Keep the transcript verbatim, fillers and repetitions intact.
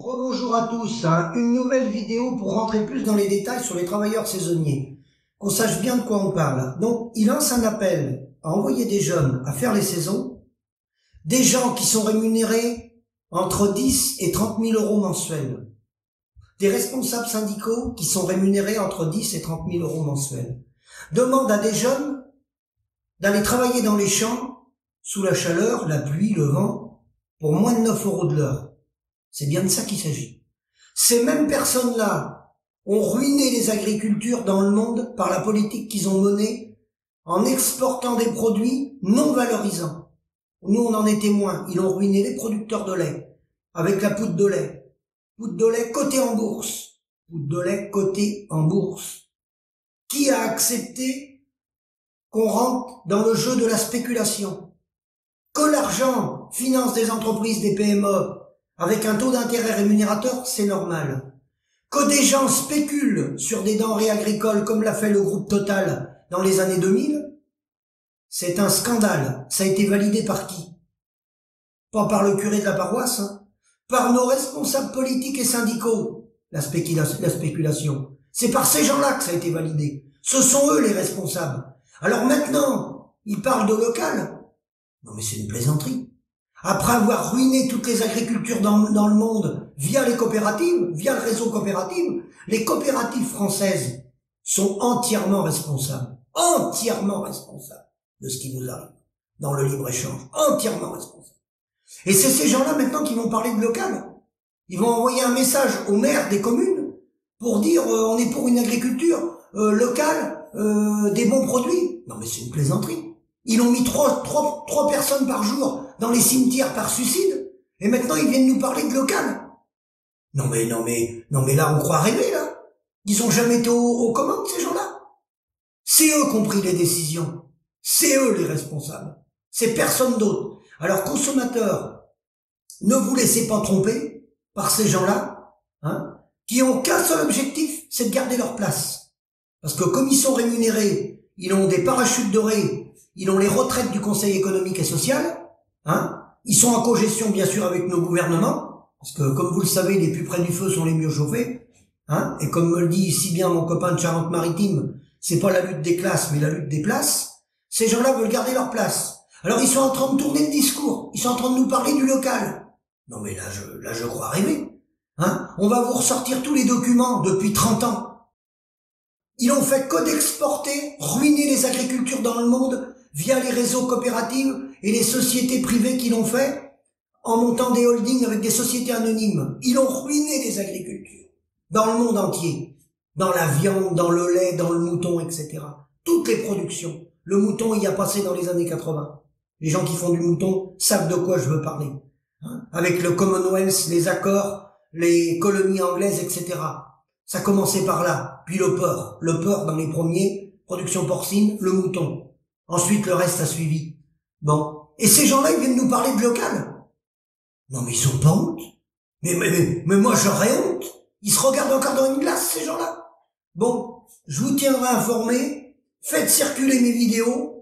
Rebonjour à tous, hein. Une nouvelle vidéo pour rentrer plus dans les détails sur les travailleurs saisonniers, qu'on sache bien de quoi on parle. Donc, il lance un appel à envoyer des jeunes à faire les saisons, des gens qui sont rémunérés entre dix et trente mille euros mensuels, des responsables syndicaux qui sont rémunérés entre dix et trente mille euros mensuels. Demande à des jeunes d'aller travailler dans les champs, sous la chaleur, la pluie, le vent, pour moins de neuf euros de l'heure. C'est bien de ça qu'il s'agit. Ces mêmes personnes-là ont ruiné les agricultures dans le monde par la politique qu'ils ont menée en exportant des produits non valorisants. Nous, on en est témoins. Ils ont ruiné les producteurs de lait avec la poudre de lait. Poudre de lait cotée en bourse. Poudre de lait cotée en bourse. Qui a accepté qu'on rentre dans le jeu de la spéculation? Que l'argent finance des entreprises, des P M E, avec un taux d'intérêt rémunérateur, c'est normal. Que des gens spéculent sur des denrées agricoles comme l'a fait le groupe Total dans les années deux mille, c'est un scandale. Ça a été validé par qui? Pas par le curé de la paroisse, hein. Par nos responsables politiques et syndicaux, la spéculation. La spéculation. C'est par ces gens-là que ça a été validé. Ce sont eux les responsables. Alors maintenant, ils parlent de local. Non mais c'est une plaisanterie. Après avoir ruiné toutes les agricultures dans, dans le monde via les coopératives, via le réseau coopératif, les coopératives françaises sont entièrement responsables, entièrement responsables de ce qui nous arrive dans le libre-échange, entièrement responsables. Et c'est ces gens-là maintenant qui vont parler de local. Ils vont envoyer un message aux maires des communes pour dire euh, on est pour une agriculture euh, locale, euh, des bons produits. Non mais c'est une plaisanterie. Ils ont mis trois, trois, trois personnes par jour dans les cimetières par suicide, et maintenant ils viennent nous parler de local. Non mais, non mais, non mais là on croit rêver, là. Ils ont jamais été aux, aux commandes, ces gens-là. C'est eux qui ont pris les décisions. C'est eux les responsables. C'est personne d'autre. Alors consommateurs, ne vous laissez pas tromper par ces gens-là, hein, qui ont qu'un seul objectif, c'est de garder leur place. Parce que comme ils sont rémunérés, ils ont des parachutes dorés, ils ont les retraites du Conseil économique et social, hein. Ils sont en cogestion, bien sûr, avec nos gouvernements, parce que, comme vous le savez, les plus près du feu sont les mieux chauffés, hein. Et comme me le dit si bien mon copain de Charente-Maritime, c'est pas la lutte des classes, mais la lutte des places. Ces gens-là veulent garder leur place. Alors, ils sont en train de tourner le discours. Ils sont en train de nous parler du local. Non, mais là, je, là, je crois rêver, hein. On va vous ressortir tous les documents depuis trente ans. Ils ont fait que d'exporter, ruiner les agricultures dans le monde via les réseaux coopératifs et les sociétés privées qui l'ont fait en montant des holdings avec des sociétés anonymes. Ils ont ruiné les agricultures dans le monde entier, dans la viande, dans le lait, dans le mouton, et cetera. Toutes les productions. Le mouton y a passé dans les années quatre-vingts. Les gens qui font du mouton savent de quoi je veux parler, hein, avec le Commonwealth, les accords, les colonies anglaises, et cetera. Ça commençait par là, puis le porc. Le porc dans les premiers, production porcine, le mouton. Ensuite, le reste a suivi. Bon. Et ces gens-là, ils viennent nous parler de local. Non, mais ils ont pas honte. Mais, mais, mais, mais moi, j'aurais honte. Ils se regardent encore dans une glace, ces gens-là. Bon. Je vous tiendrai informé. Faites circuler mes vidéos.